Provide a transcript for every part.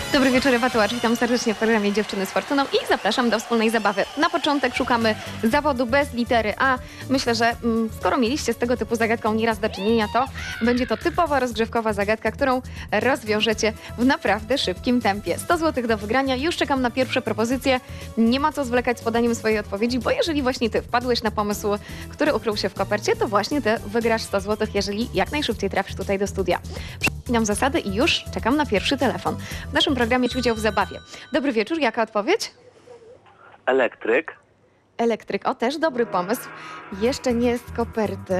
Dobry wieczór, Ewa Tułacz. Witam serdecznie w programie Dziewczyny z Fortuną i zapraszam do wspólnej zabawy. Na początek szukamy zawodu bez litery A. Myślę, że skoro mieliście z tego typu zagadką nieraz do czynienia, to będzie to typowa rozgrzewkowa zagadka, którą rozwiążecie w naprawdę szybkim tempie. 100 zł do wygrania. Już czekam na pierwsze propozycje. Nie ma co zwlekać z podaniem swojej odpowiedzi, bo jeżeli właśnie ty wpadłeś na pomysł, który ukrył się w kopercie, to właśnie ty wygrasz 100 zł, jeżeli jak najszybciej trafisz tutaj do studia. Przypominam zasady i już czekam na pierwszy telefon. W naszym programie udział w zabawie. Dobry wieczór, jaka odpowiedź? Elektryk. Elektryk, o też dobry pomysł. Jeszcze nie z koperty.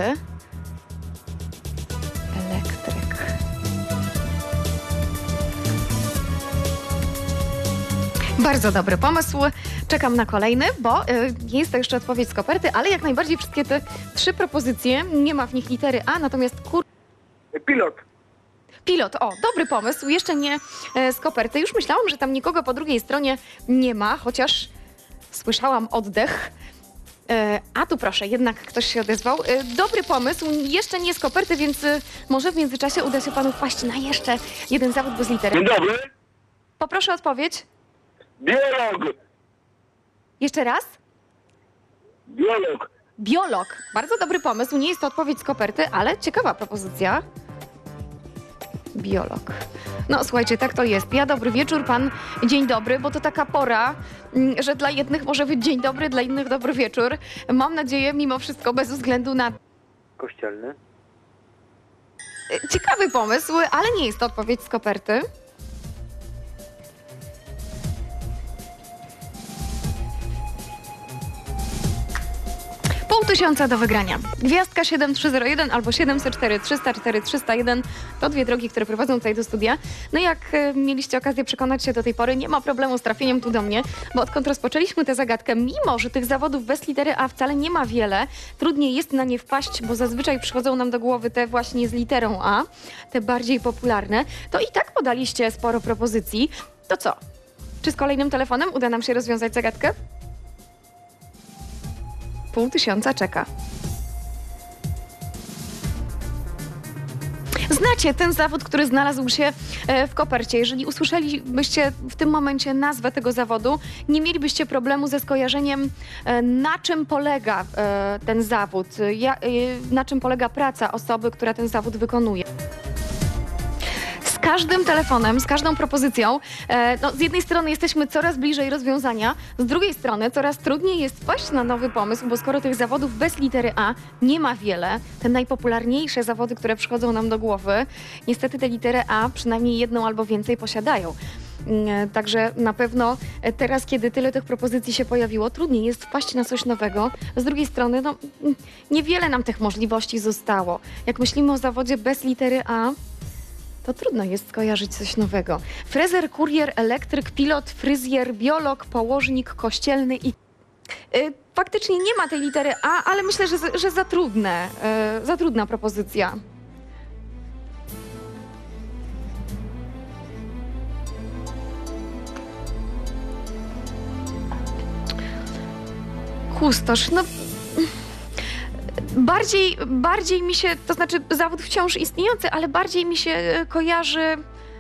Elektryk. Bardzo dobry pomysł. Czekam na kolejny, bo nie jest to jeszcze odpowiedź z koperty, ale jak najbardziej wszystkie te trzy propozycje, nie ma w nich litery A, natomiast Pilot. Pilot, o, dobry pomysł, jeszcze nie z koperty. Już myślałam, że tam nikogo po drugiej stronie nie ma, chociaż słyszałam oddech. A tu proszę, jednak ktoś się odezwał. Dobry pomysł, jeszcze nie z koperty, więc może w międzyczasie uda się panu wpaść na jeszcze jeden zawód bez litery. Dzień dobry. Poproszę odpowiedź. Biolog. Jeszcze raz? Biolog. Biolog. Bardzo dobry pomysł, nie jest to odpowiedź z koperty, ale ciekawa propozycja. Biolog. No słuchajcie, tak to jest. Ja dobry wieczór, pan dzień dobry, bo to taka pora, że dla jednych może być dzień dobry, dla innych dobry wieczór. Mam nadzieję, mimo wszystko, bez względu na... Kościelny. Ciekawy pomysł, ale nie jest to odpowiedź z koperty. Pół tysiąca do wygrania. Gwiazdka 7301 albo 704 304 301 to dwie drogi, które prowadzą tutaj do studia. No jak mieliście okazję przekonać się do tej pory, nie ma problemu z trafieniem tu do mnie, bo odkąd rozpoczęliśmy tę zagadkę, mimo że tych zawodów bez litery A wcale nie ma wiele, trudniej jest na nie wpaść, bo zazwyczaj przychodzą nam do głowy te właśnie z literą A, te bardziej popularne, to i tak podaliście sporo propozycji. To co? Czy z kolejnym telefonem uda nam się rozwiązać zagadkę? Pół tysiąca czeka. Znacie ten zawód, który znalazł się w kopercie. Jeżeli usłyszelibyście w tym momencie nazwę tego zawodu, nie mielibyście problemu ze skojarzeniem, na czym polega ten zawód, na czym polega praca osoby, która ten zawód wykonuje. Z każdym telefonem, z każdą propozycją, no, z jednej strony jesteśmy coraz bliżej rozwiązania, z drugiej strony coraz trudniej jest wpaść na nowy pomysł, bo skoro tych zawodów bez litery A nie ma wiele, te najpopularniejsze zawody, które przychodzą nam do głowy, niestety te literę A przynajmniej jedną albo więcej posiadają. Także na pewno teraz, kiedy tyle tych propozycji się pojawiło, trudniej jest wpaść na coś nowego. Z drugiej strony, no, niewiele nam tych możliwości zostało. Jak myślimy o zawodzie bez litery A, to trudno jest skojarzyć coś nowego. Frezer, kurier, elektryk, pilot, fryzjer, biolog, położnik, kościelny i... faktycznie nie ma tej litery A, ale myślę, że za trudna propozycja. Kustosz, no... Bardziej mi się, to znaczy zawód wciąż istniejący, ale bardziej mi się kojarzy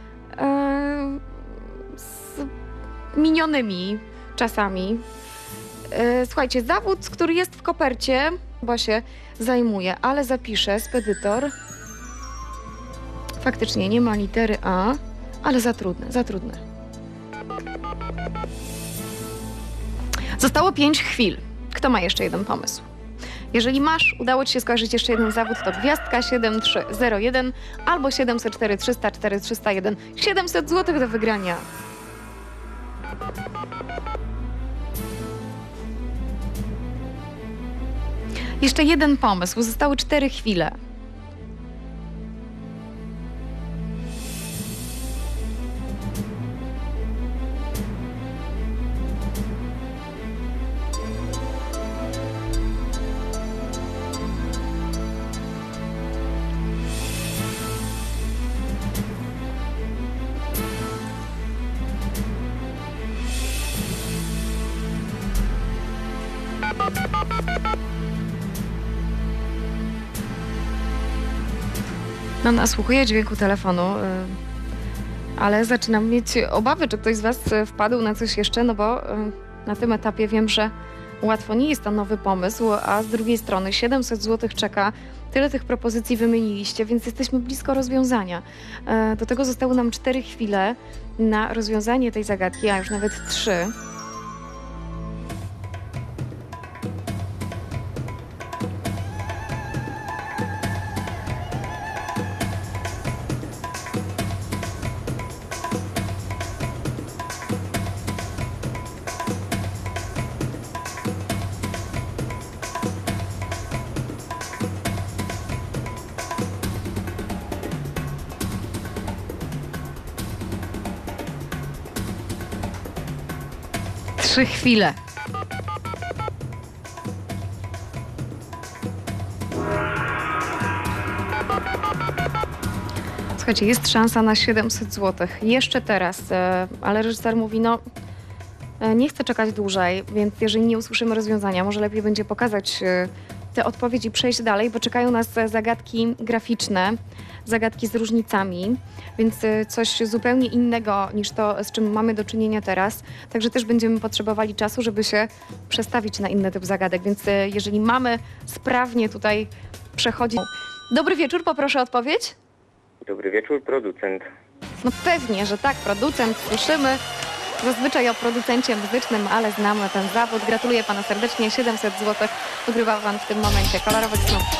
z minionymi czasami. Słuchajcie, zawód, który jest w kopercie, chyba się zajmuje, ale zapiszę, spedytor. Faktycznie nie ma litery A, ale za trudne. Zostało 5 chwil. Kto ma jeszcze jeden pomysł? Jeżeli udało ci się skojarzyć jeszcze jeden zawód, to gwiazdka 7301 albo 704 304 301. 700 zł do wygrania. Jeszcze jeden pomysł. Zostały 4 chwile. No, nasłuchuję dźwięku telefonu, Ale zaczynam mieć obawy, czy ktoś z was wpadł na coś jeszcze, no bo na tym etapie wiem, że łatwo nie jest to nowy pomysł, a z drugiej strony 700 zł czeka. Tyle tych propozycji wymieniliście, więc jesteśmy blisko rozwiązania. Do tego zostały nam 4 chwile na rozwiązanie tej zagadki, a już nawet 3. Trzy chwile. Słuchajcie, jest szansa na 700 zł. Jeszcze teraz, ale reżyser mówi, no nie chcę czekać dłużej, więc jeżeli nie usłyszymy rozwiązania, może lepiej będzie pokazać te odpowiedzi i przejść dalej, bo czekają nas zagadki graficzne, zagadki z różnicami, więc coś zupełnie innego niż to, z czym mamy do czynienia teraz. Także też będziemy potrzebowali czasu, żeby się przestawić na inny typ zagadek, więc jeżeli mamy sprawnie tutaj przechodzić... Dobry wieczór, poproszę o odpowiedź. Dobry wieczór, producent. No pewnie, że tak, producent, słyszymy. Zazwyczaj o producencie muzycznym, ale znamy ten zawód. Gratuluję pana serdecznie, 700 zł wygrywa pan w tym momencie. Kolorowych snów.